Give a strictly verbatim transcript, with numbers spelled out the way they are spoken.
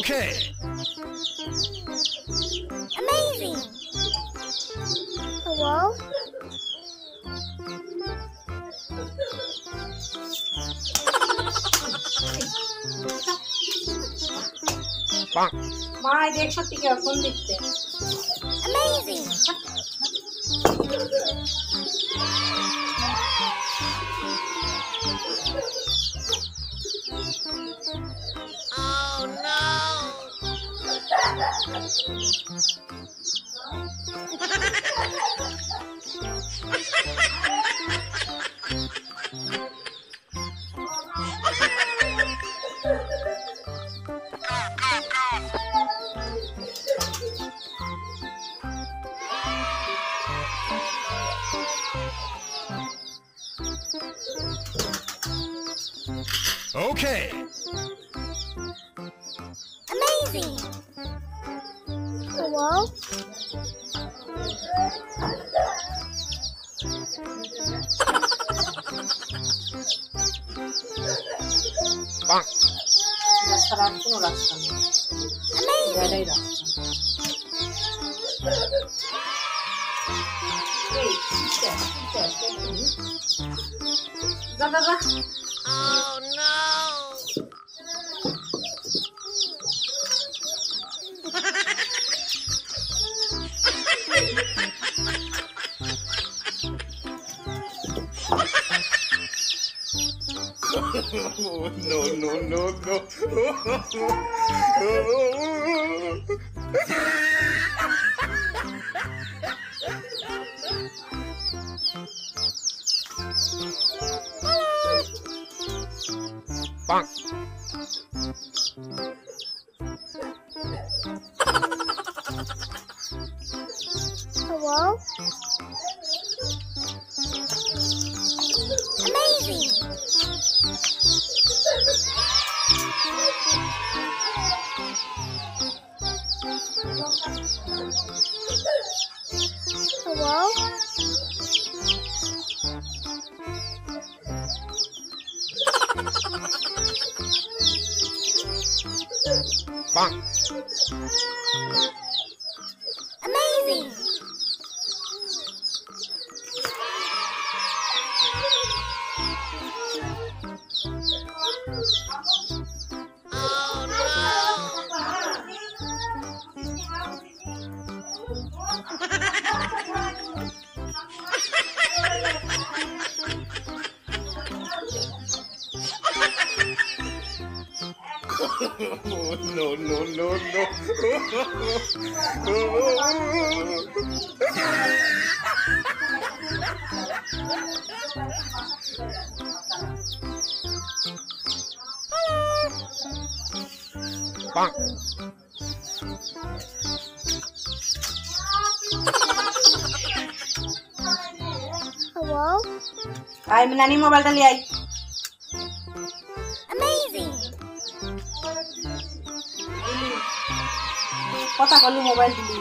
Okay. Amazing. Hello? মা দেখ সত্যি কি ফোন দেখতে Amazing. Oh no! Okay. Amazing. Hello? Bonk. রাস্তার আর কোনো রাস্তা নেই এটাই রাস্তা এই সিস্টার সিস্টার যা যা যা Oh no! Oh, no, no, no, no. Bonk. Hello? Amazing. Hello? Bonk. Amazing. Oh no! Oh, no, no, no, no. Bonk. Hello? আই নানি মোবাইলটা নিয়ে আই Amazing. কথা বলি মোবাইল দিলি